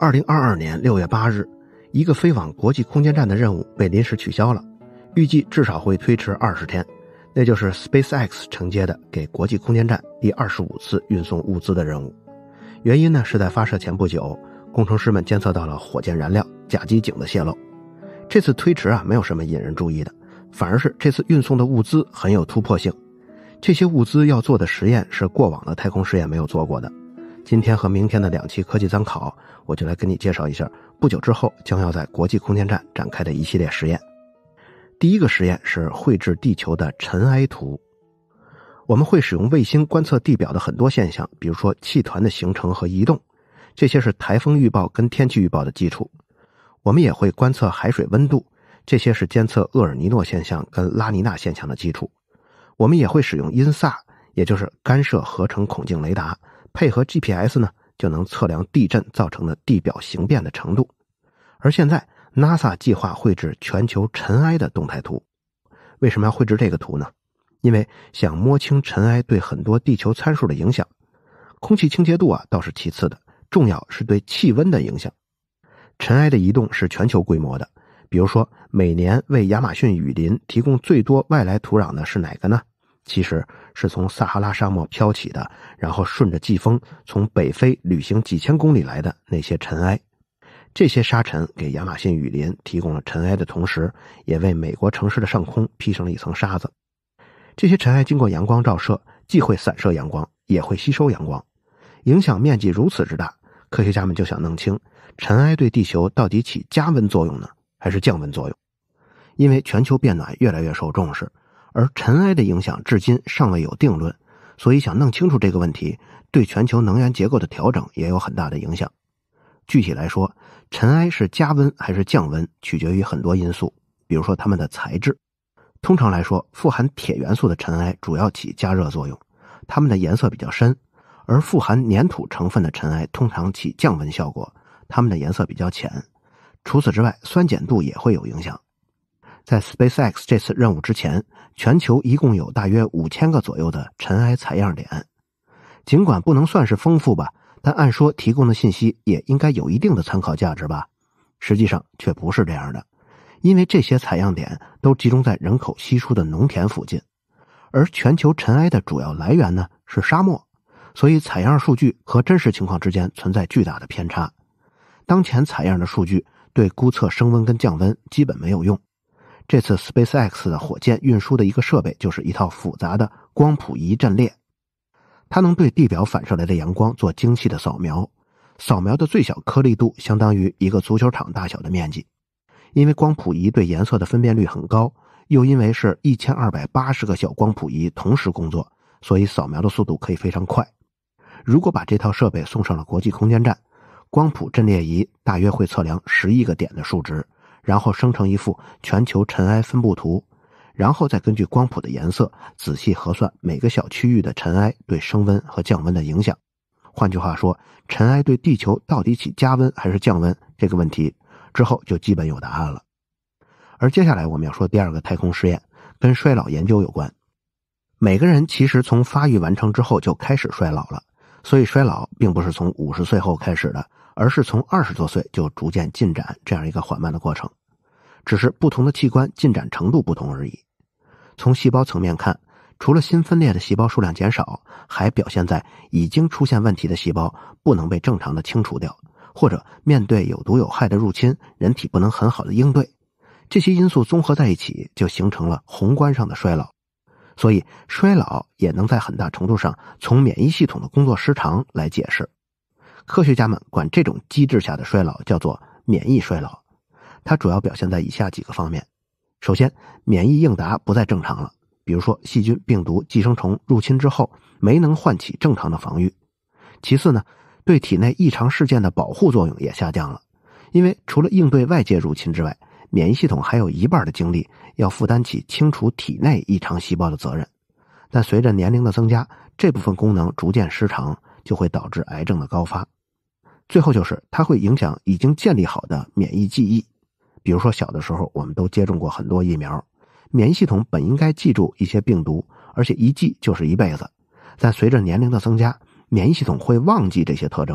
2022年6月8日，一个飞往国际空间站的任务被临时取消了，预计至少会推迟20天，那就是 SpaceX 承接的给国际空间站第25次运送物资的任务。原因呢是在发射前不久，工程师们监测到了火箭燃料甲基井的泄漏。这次推迟没有什么引人注意的，反而是这次运送的物资很有突破性。这些物资要做的实验是过往的太空实验没有做过的。今天和明天的2期科技参考，我就来跟你介绍一下不久之后将要在国际空间站展开的一系列实验。第一个实验是绘制地球的尘埃图。我们会使用卫星观测地表的很多现象，比如说气团的形成和移动，这些是台风预报跟天气预报的基础。我们也会观测海水温度，这些是监测厄尔尼诺现象跟拉尼娜现象的基础。我们也会使用音萨，也就是干涉合成孔径雷达，配合 GPS 呢，就能测量地震造成的地表形变的程度。而现在 NASA 计划绘制全球尘埃的动态图。为什么要绘制这个图呢？因为想摸清尘埃对很多地球参数的影响。空气清洁度倒是其次的，重要是对气温的影响。尘埃的移动是全球规模的，比如说每年为亚马逊雨林提供最多外来土壤的是哪个呢？其实是从撒哈拉沙漠飘起的，然后顺着季风从北非旅行几千公里来的那些尘埃。这些沙尘给亚马逊雨林提供了尘埃的同时，也为美国城市的上空披上了一层沙子。这些尘埃经过阳光照射，既会散射阳光，也会吸收阳光，影响面积如此之大，科学家们就想弄清尘埃对地球到底起加温作用呢，还是降温作用。因为全球变暖越来越受重视，而尘埃的影响至今尚未有定论，所以想弄清楚这个问题，对全球能源结构的调整也有很大的影响。具体来说，尘埃是加温还是降温，取决于很多因素，比如说它们的材质。通常来说，富含铁元素的尘埃主要起加热作用，它们的颜色比较深，而富含粘土成分的尘埃通常起降温效果，它们的颜色比较浅。除此之外，酸碱度也会有影响。在 SpaceX 这次任务之前，全球一共有大约5000个左右的尘埃采样点。尽管不能算是丰富吧，但按说提供的信息也应该有一定的参考价值吧。实际上却不是这样的，因为这些采样点都集中在人口稀疏的农田附近，而全球尘埃的主要来源呢是沙漠，所以采样数据和真实情况之间存在巨大的偏差。当前采样的数据对估测升温跟降温基本没有用。这次 SpaceX 的火箭运输的一个设备就是一套复杂的光谱仪阵列，它能对地表反射来的阳光做精细的扫描，扫描的最小颗粒度相当于一个足球场大小的面积。因为光谱仪对颜色的分辨率很高，又因为是1280个小光谱仪同时工作，所以扫描的速度可以非常快。如果把这套设备送上了国际空间站，光谱阵列仪大约会测量10亿个点的数值，然后生成一幅全球尘埃分布图，然后再根据光谱的颜色仔细核算每个小区域的尘埃对升温和降温的影响。换句话说，尘埃对地球到底起加温还是降温这个问题之后就基本有答案了。而接下来我们要说第二个太空实验，跟衰老研究有关。每个人其实从发育完成之后就开始衰老了，所以衰老并不是从50岁后开始的，而是从20多岁就逐渐进展，这样一个缓慢的过程。只是不同的器官进展程度不同而已。从细胞层面看，除了新分裂的细胞数量减少，还表现在已经出现问题的细胞不能被正常的清除掉，或者面对有毒有害的入侵，人体不能很好的应对。这些因素综合在一起，就形成了宏观上的衰老。所以衰老也能在很大程度上从免疫系统的工作失常来解释。科学家们管这种机制下的衰老叫做免疫衰老，它主要表现在以下几个方面。首先，免疫应答不再正常了，比如说细菌、病毒、寄生虫入侵之后没能唤起正常的防御。其次呢，对体内异常事件的保护作用也下降了，因为除了应对外界入侵之外，免疫系统还有一半的精力要负担起清除体内异常细胞的责任。但随着年龄的增加，这部分功能逐渐失常，就会导致癌症的高发。最后就是它会影响已经建立好的免疫记忆。比如说小的时候我们都接种过很多疫苗，免疫系统本应该记住一些病毒，而且一记就是一辈子。但随着年龄的增加，免疫系统会忘记这些特征，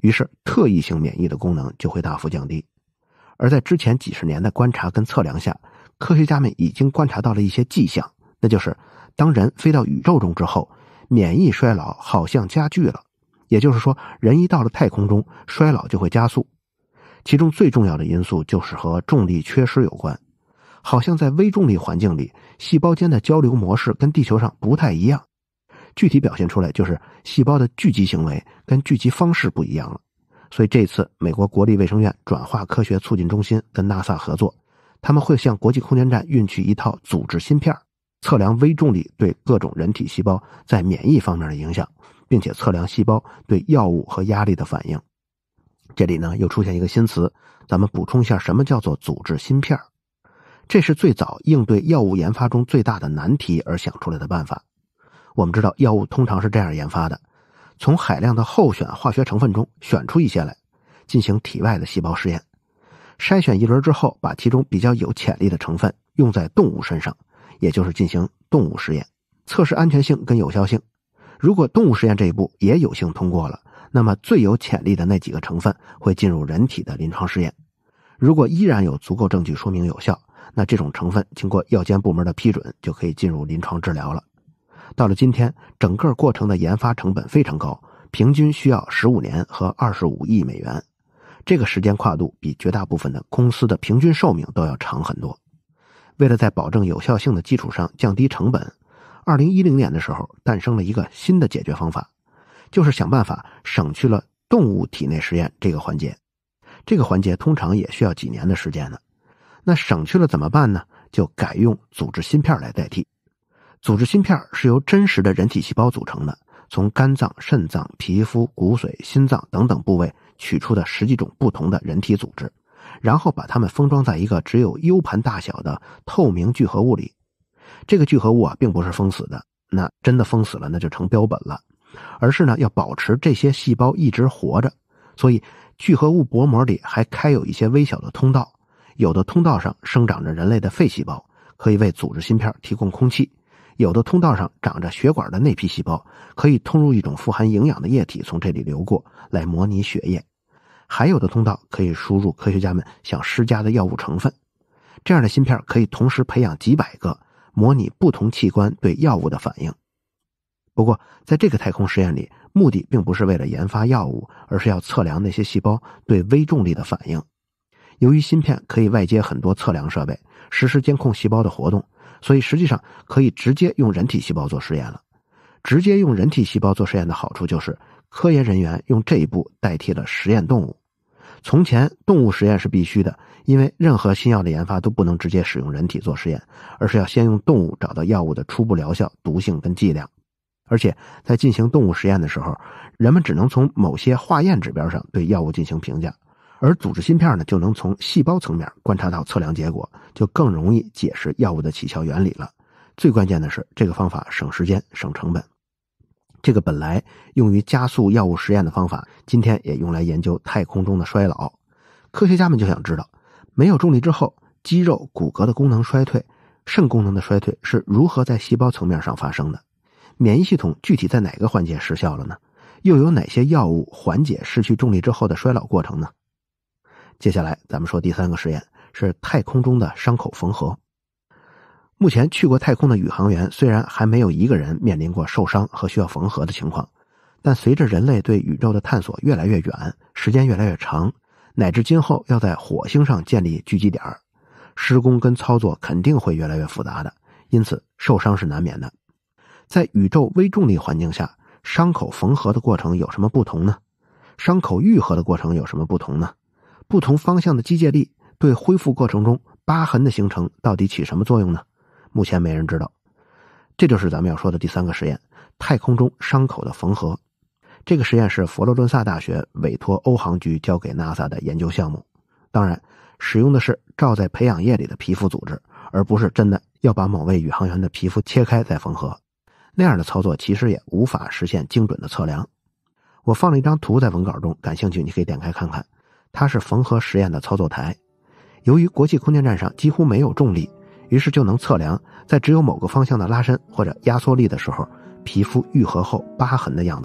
于是特异性免疫的功能就会大幅降低。而在之前几十年的观察跟测量下，科学家们已经观察到了一些迹象，那就是当人飞到宇宙中之后，免疫衰老好像加剧了，也就是说人一到了太空中，衰老就会加速。其中最重要的因素就是和重力缺失有关，好像在微重力环境里，细胞间的交流模式跟地球上不太一样，具体表现出来就是细胞的聚集行为跟聚集方式不一样了。所以这次美国国立卫生院转化科学促进中心跟 NASA 合作，他们会向国际空间站运去一套组织芯片，测量微重力对各种人体细胞在免疫方面的影响，并且测量细胞对药物和压力的反应。这里呢又出现一个新词，咱们补充一下什么叫做组织芯片。这是最早应对药物研发中最大的难题而想出来的办法。我们知道药物通常是这样研发的，从海量的候选化学成分中选出一些来，进行体外的细胞试验，筛选一轮之后，把其中比较有潜力的成分用在动物身上，也就是进行动物实验，测试安全性跟有效性。如果动物实验这一步也有幸通过了，那么最有潜力的那几个成分会进入人体的临床试验。如果依然有足够证据说明有效，那这种成分经过药监部门的批准，就可以进入临床治疗了。到了今天，整个过程的研发成本非常高，平均需要15年和25亿美元。这个时间跨度比绝大部分的公司的平均寿命都要长很多。为了在保证有效性的基础上降低成本，2010年的时候诞生了一个新的解决方法，就是想办法省去了动物体内实验这个环节。这个环节通常也需要几年的时间呢。那省去了怎么办呢？就改用组织芯片来代替。组织芯片是由真实的人体细胞组成的，从肝脏、肾脏、皮肤、骨髓、心脏等等部位取出的10几种不同的人体组织，然后把它们封装在一个只有 U 盘大小的透明聚合物里。这个聚合物并不是封死的，那真的封死了那就成标本了，而是呢要保持这些细胞一直活着。所以聚合物薄膜里还开有一些微小的通道，有的通道上生长着人类的肺细胞，可以为组织芯片提供空气；有的通道上长着血管的内皮细胞，可以通入一种富含营养的液体从这里流过来模拟血液；还有的通道可以输入科学家们想施加的药物成分。这样的芯片可以同时培养几百个，模拟不同器官对药物的反应。不过在这个太空实验里，目的并不是为了研发药物，而是要测量那些细胞对微重力的反应。由于芯片可以外接很多测量设备，实时监控细胞的活动，所以实际上可以直接用人体细胞做实验了。直接用人体细胞做实验的好处就是，科研人员用这一步代替了实验动物。从前动物实验是必须的，因为任何新药的研发都不能直接使用人体做实验，而是要先用动物找到药物的初步疗效、毒性跟剂量。而且在进行动物实验的时候，人们只能从某些化验指标上对药物进行评价，而组织芯片呢就能从细胞层面观察到测量结果，就更容易解释药物的起效原理了。最关键的是，这个方法省时间省成本。这个本来用于加速药物实验的方法，今天也用来研究太空中的衰老。科学家们就想知道，没有重力之后，肌肉、骨骼的功能衰退、肾功能的衰退是如何在细胞层面上发生的？免疫系统具体在哪个环节失效了呢？又有哪些药物缓解失去重力之后的衰老过程呢？接下来咱们说第3个实验，是太空中的伤口缝合。目前去过太空的宇航员虽然还没有一个人面临过受伤和需要缝合的情况，但随着人类对宇宙的探索越来越远，时间越来越长，乃至今后要在火星上建立聚集点，施工跟操作肯定会越来越复杂的，因此受伤是难免的。在宇宙微重力环境下，伤口缝合的过程有什么不同呢？伤口愈合的过程有什么不同呢？不同方向的机械力对恢复过程中疤痕的形成到底起什么作用呢？目前没人知道。这就是咱们要说的第3个实验，太空中伤口的缝合。这个实验是佛罗伦萨大学委托欧航局交给 NASA 的研究项目。当然，使用的是罩在培养液里的皮肤组织，而不是真的要把某位宇航员的皮肤切开再缝合。那样的操作其实也无法实现精准的测量。我放了一张图在文稿中，感兴趣你可以点开看看。它是缝合实验的操作台。由于国际空间站上几乎没有重力，于是就能测量在只有某个方向的拉伸或者压缩力的时候，皮肤愈合后疤痕的样子，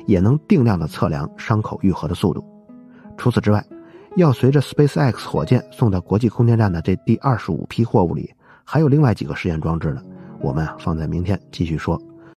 也能定量的测量伤口愈合的速度。除此之外，要随着 SpaceX 火箭送到国际空间站的这第25批货物里，还有另外几个实验装置呢，我们放在明天继续说。